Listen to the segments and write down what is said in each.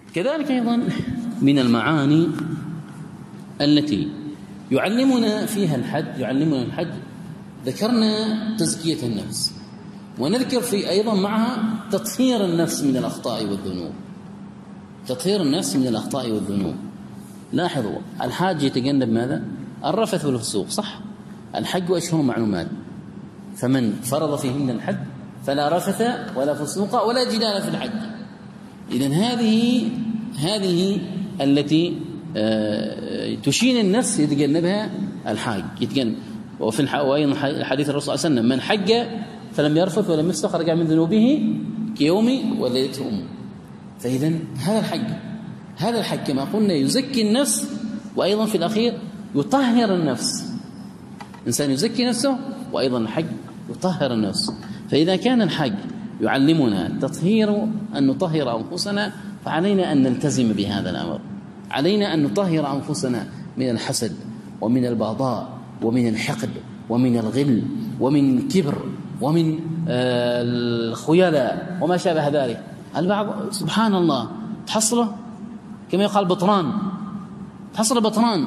كذلك أيضا من المعاني التي يعلمنا فيها الحج ذكرنا تزكية النفس، ونذكر في أيضا معها تطهير النفس من الأخطاء والذنوب. تطهير النفس من الأخطاء والذنوب. لاحظوا الحاج يتجنب ماذا؟ الرفث والفسوق، صح؟ الحج أشهر معلومات، فمن فرض فيهن الحج فلا رفث ولا فسوق ولا جدال في الحج. إذن هذه التي تشين النفس يتجنبها الحاج، يتجنب. وفي حديث الرسول صلى الله عليه وسلم: من حج فلم يرفث ولم يفسق رجع من ذنوبه كيوم ولدته أمه. فإذا هذا الحج كما قلنا يزكي النفس، وأيضا في الأخير يطهر النفس. إنسان يزكي نفسه، وأيضا الحج يطهر النفس. فإذا كان الحج يعلمنا أن نطهر أنفسنا، فعلينا أن نلتزم بهذا الأمر. علينا أن نطهر أنفسنا من الحسد ومن البغضاء ومن الحقد ومن الغل ومن الكبر ومن الخيلاء وما شابه ذلك. البعض سبحان الله تحصله كما يقال بطران، تحصل بطران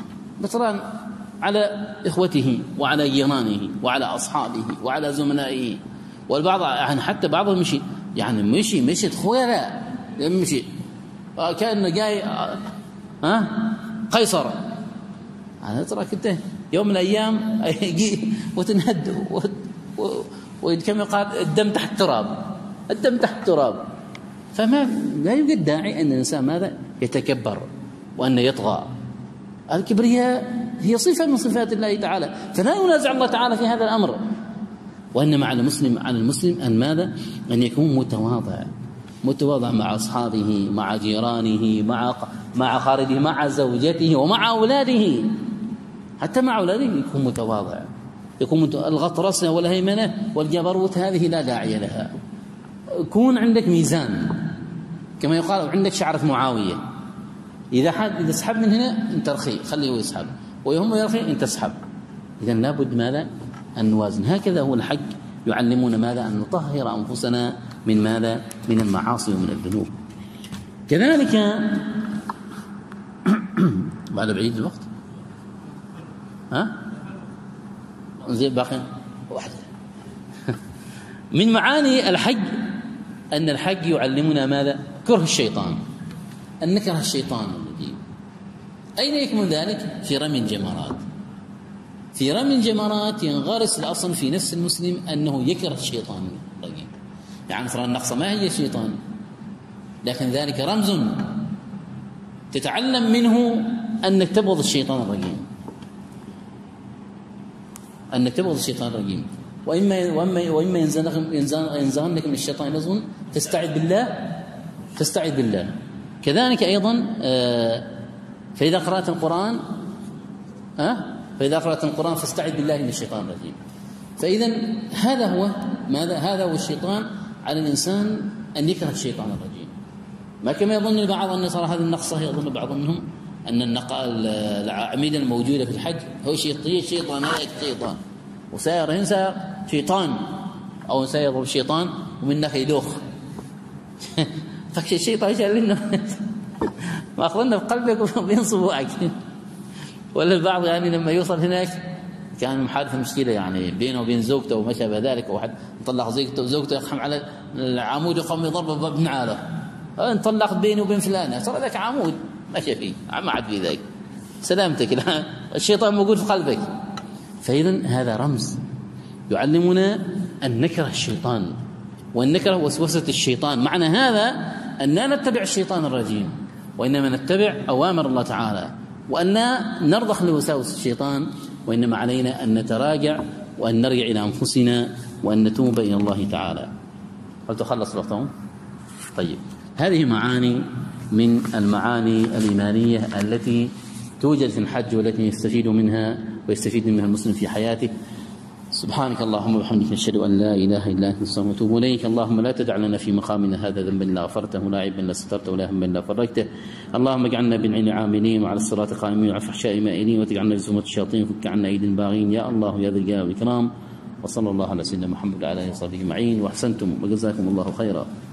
على إخوته وعلى جيرانه وعلى أصحابه وعلى زملائه. والبعض يعني حتى بعضهم مشي خيلاء، يمشي كأنه جاي قيصر. أنا ترى كنت يوم من الأيام يجي وتنهد وكما يقال الدم تحت التراب. فما لا يوجد داعي أن الإنسان ماذا يتكبر وأن يطغى. الكبرياء هي صفة من صفات الله تعالى، فلا ينازع الله تعالى في هذا الأمر. وإنما على المسلم أن ماذا؟ أن يكون متواضع مع أصحابه، مع جيرانه، مع خالده، مع زوجته، ومع أولاده. حتى مع أولاده يكون متواضع، يكون الغطرسة والهيمنة والجبروت هذه لا داعي لها. يكون عندك ميزان، كما يقال عندك شعرة معاوية، إذا سحب من هنا أنت رخي خليه يسحب، ويهم يرخي أنت تسحب. إذن لابد ماذا؟ أن نوازن. هكذا هو الحج يعلمون ماذا؟ أن نطهر أنفسنا من ماذا؟ من المعاصي ومن الذنوب. كذلك بعد بعيد الوقت زي باقي واحدة من معاني الحج أن الحج يعلمنا ماذا؟ كره الشيطان، أن نكره الشيطان الرجيم. أين يكمن ذلك؟ في رمي الجمرات. في رمي الجمرات ينغرس الأصل في نفس المسلم أنه يكره الشيطان الرجيم. يعني ترى النقصة ما هي الشيطان، لكن ذلك رمز تتعلم منه أنك تبغض الشيطان الرجيم، أنك تبغض الشيطان الرجيم. وإما ينزغنك من الشيطان نزغ فاستعذ بالله. كذلك أيضا فإذا قرأت القرآن فاستعذ بالله من الشيطان الرجيم. فإذا هذا هو ماذا؟ هذا هو الشيطان على الإنسان أن يكره الشيطان الرجيم. ما كما يظن البعض أن ترى هذه النقصة، يظن بعض منهم أن الأعمدة الموجودة في الحج هو شيطان وسائر ينسى شيطان أو سيضرب شيطان ومنك يدوخ فالشيطان يجعل لنا ما أخذنا بقلبك وبين صبوعك. ولا البعض لما يوصل هناك كان محادث مشكلة بينه وبين زوجته وما شابه ذلك، وواحد مطلق زوجته يقحم على العمود يقوم يضرب بابنعاله، انطلقت بيني وبين فلانة، صار ذاك عمود ماشي فيه ما عاد في ذاك سلامتك، لا الشيطان موجود في قلبك. فإذا هذا رمز يعلمنا أن نكره الشيطان وأن نكره وسوسة الشيطان. معنى هذا أن لا نتبع الشيطان الرجيم، وإنما نتبع أوامر الله تعالى، وأن نرضخ لوساوس الشيطان، وإنما علينا أن نتراجع وأن نرجع إلى أنفسنا وأن نتوب إلى الله تعالى. هل تخلص وقتهم؟ طيب، هذه معاني من المعاني الإيمانية التي توجد في الحج والتي يستفيد منها ويستفيد منها المسلم في حياته. سبحانك اللهم وبحمدك نشهد أن لا إله إلا أنت نستغفرك ونتوب إليك. اللهم لا تدع لنا في مقامنا هذا ذنبا إلا غفرته ولا عيبا إلا سترته ولا هما إلا فرجته. اللهم اجعلنا بالعلم عاملين وعلى الصراط قائمين وعلى الفحشاء مائلين وتجعلنا بزمرة الشياطين وفك عنا أيدي الباغين يا الله يا ذا الجلال والإكرام. وصلى الله على سيدنا محمد وعلى آله وصحبه أجمعين، وأحسنتم وجزاكم الله خيرا.